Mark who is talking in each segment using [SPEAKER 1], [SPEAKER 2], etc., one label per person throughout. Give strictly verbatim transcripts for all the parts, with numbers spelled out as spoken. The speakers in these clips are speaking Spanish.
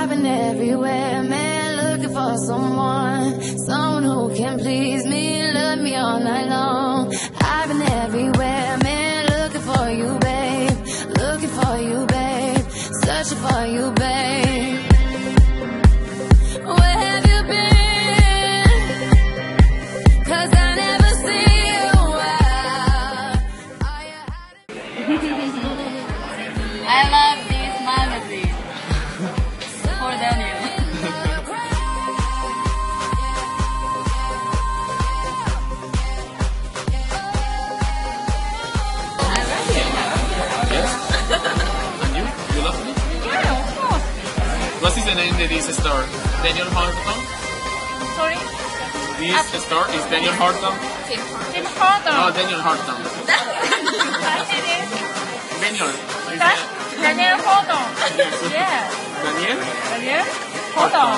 [SPEAKER 1] I've been everywhere, man, looking for someone, someone who can please me, love me all night long. I've been everywhere, man, looking for you, babe, looking for you, babe, searching for you, babe. Where have you been? 'Cause I never see you out. Are you hiding?
[SPEAKER 2] I love this magazine for Daniel. I love it.
[SPEAKER 3] Yes? And you? You love me?
[SPEAKER 2] Yeah, of course.
[SPEAKER 3] What is the name of this store? Daniel Horton?
[SPEAKER 2] Sorry?
[SPEAKER 3] This store is Daniel Horton?
[SPEAKER 2] Tim Horton.
[SPEAKER 3] No, Daniel Horton. Daniel. Is
[SPEAKER 2] That's
[SPEAKER 3] it-
[SPEAKER 2] Daniel Horton.
[SPEAKER 3] Yes.
[SPEAKER 2] Yeah.
[SPEAKER 3] Daniel?
[SPEAKER 2] Daniel Horton.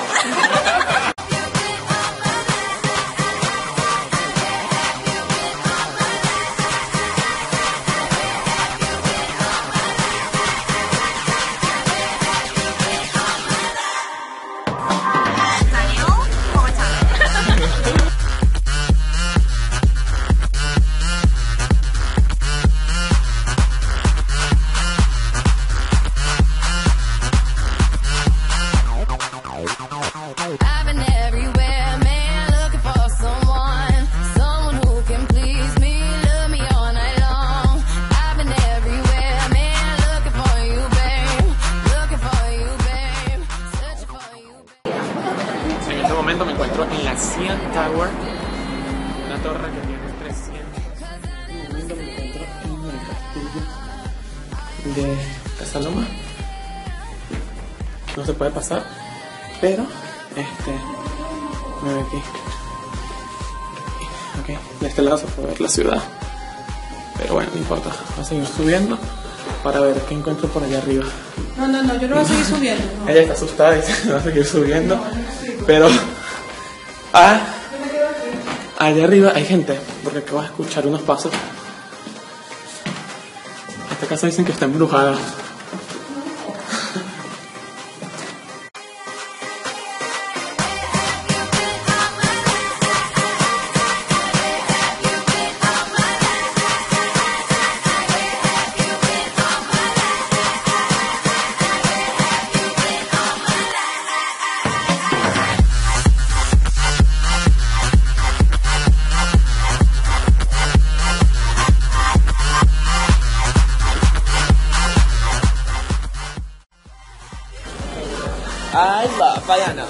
[SPEAKER 1] I've been everywhere, man, looking for someone, someone who can please me, love me all night long. I've been everywhere, man, looking for you, babe, looking for you, babe, searching for you, babe.
[SPEAKER 3] En este momento me encuentro en la Cian Tower, una torre que tiene trescientos. En este momento me encuentro en el castillo de Casaloma. No se puede pasar, pero este me ve aquí. Ok, de este lado se puede ver la ciudad, pero bueno, no importa. Voy a seguir subiendo para ver qué encuentro por allá arriba.
[SPEAKER 4] No, no, no, yo no voy a seguir subiendo. No.
[SPEAKER 3] Ella está asustada y dice que va a seguir subiendo, pero ah, allá arriba hay gente, porque acabo de escuchar unos pasos. Esta casa dicen que está embrujada. I love bananas.
[SPEAKER 2] I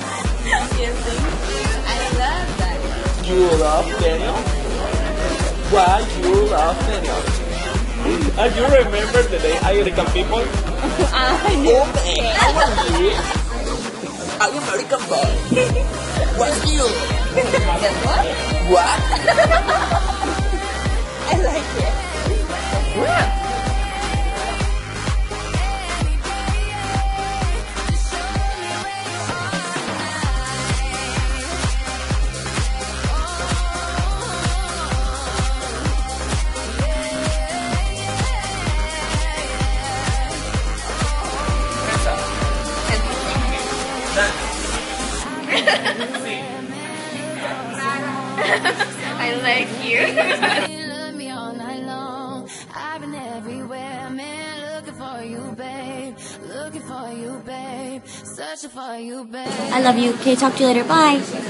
[SPEAKER 2] love that.
[SPEAKER 3] You love Daniel? Why you love Daniel? And you remember the day I American people?
[SPEAKER 2] I know.
[SPEAKER 3] Okay, how are you? I'm American boy. What's you?
[SPEAKER 2] Guess what?
[SPEAKER 3] What?
[SPEAKER 2] I like it. Yeah. I like you.
[SPEAKER 1] Love me all night long. I've been everywhere, man, looking for you, babe, looking for you, babe, searching for you, babe.
[SPEAKER 5] I love you. Okay, talk to you later. Bye.